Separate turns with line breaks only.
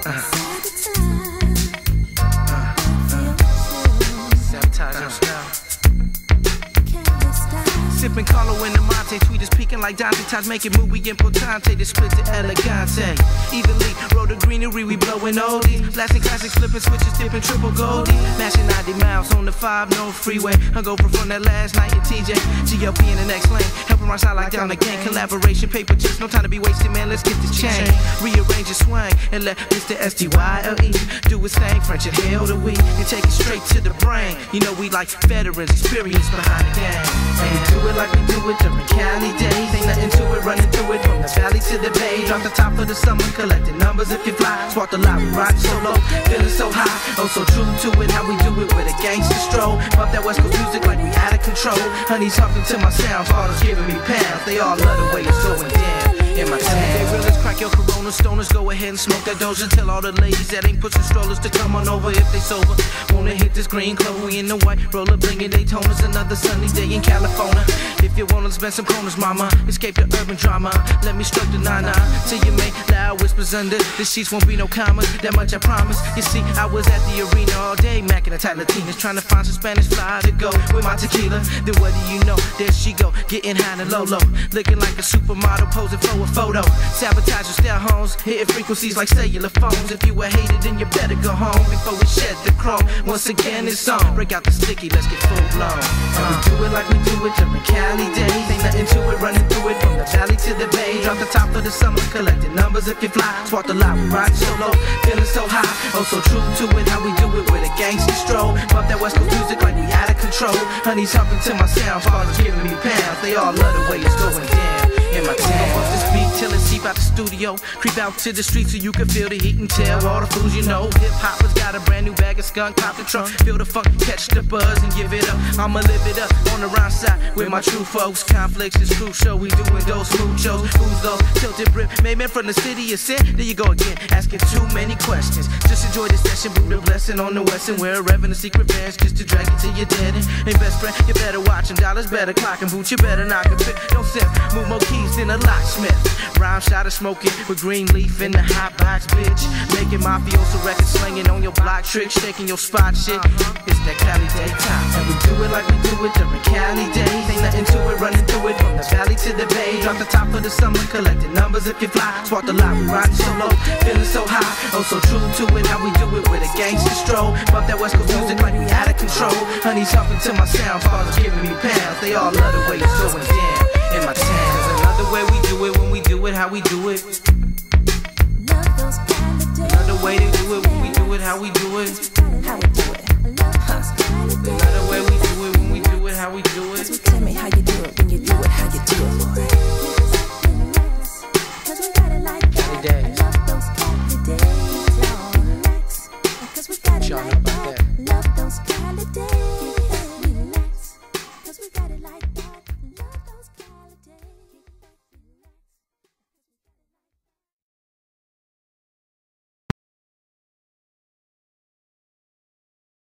Sabotage your style. Sipping Carlo in the Monte, tweeters peaking like Dante. Times making movie importante, the split to elegante. Evenly, roll the greenery, we blowing oldies. Blasting classics, flipping switches, dipping triple goldie. Mashing 90 miles on the 5, no freeway. Hungover from that last night in TJ. GLP in the next lane, helping rise out like down the gang. Collaboration, paper chase, no time to be wasted, man, let's get this chain. Rearrange your swing, and let Mr. SDYLE do his thing. French and hell the weed, and take it straight to the brain. You know we like veterans, experience behind the game. And we do it like we do it during Cali days. Ain't nothing to it, running through it from the valley to the bay. Drop the top of the summer, collecting numbers if you fly. Swat the lot, we riding solo, feeling so high. Oh, so true to it, how we do it with a gangster stroll. Pop that West Coast music like we out of control. Honey's humping to my sounds, fathers giving me pounds. They all love the way it's going down in my town. They realize crack your Corona, stoners go ahead and smoke that Doja. Tell all the ladies that ain't pushing strollers to come on over if they sober. Wanna hit this green Chloe in the white, roller blingin' Daytona's another sunny day in California. If you wanna spend some corners, mama, escape the urban drama. Let me stroke the nana till you make loud whispers under the sheets. Won't be no commas, that much I promise. You see, I was at the arena all day, macking the tight Latinas, trying to find some Spanish fly to go with my tequila. Then what do you know? There she go, getting high and low, looking like a supermodel posing for a photo. Sabotage your style homes, hitting frequencies like cellular phones. If you were hated, then you better go home before we shed the chrome. Once again, it's on. Break out the sticky, let's get full blown. And we do it like we do it during Cali days. Ain't nothing to it, running through it from the valley to the bay. Drop the top of the summer, collecting numbers if you fly. Swat the lot, we riding solo, feeling so high. Oh, so true to it, how we do it with a gangster stroll. Pop that West Coast music like we out of control. Honey's humping to my sound, fathers giving me pounds. They all love the way it's going down in my town. Off this beat till it seep out the studio. Creep out to the streets so you can feel the heat and tell all the fools you know. Hip hoppers got a brand new bag of skunk, pop the trunk, feel the funk, catch the buzz and give it up. I'ma live it up on the rhyme side with my true folks. Conflicts is crucial, we doing those muchos. Who's those tilted rip? Made men from the city of sin. There you go again, asking too many questions. Just enjoy this session, boot the blessing on the western. Wear a revenue secret bands just to drag you till you're dead. And best friend, you better watch him. Dollars better clock and boot, you better knock and fit. Don't sip, move more keys than a locksmith. Rhyme shot of smoking with green leaf in the hot box, bitch. Making mafioso records, slinging on your block, trick, shaking your spot, shit. It's that Cali daytime, and we do it like we do it during Cali days. Ain't nothing to it, running through it from the valley to the bay. Drop the top of the summer, collecting numbers if you fly. Swat the lot, we riding solo, feeling so high. Oh, so true to it, how we do it with a gangster stroll. Pop that West Coast music like we out of control. Honey's humping to my sound, fathers giving me pounds. They all love the way it's going down in my town. There's another way we do it when we do it, how we do it.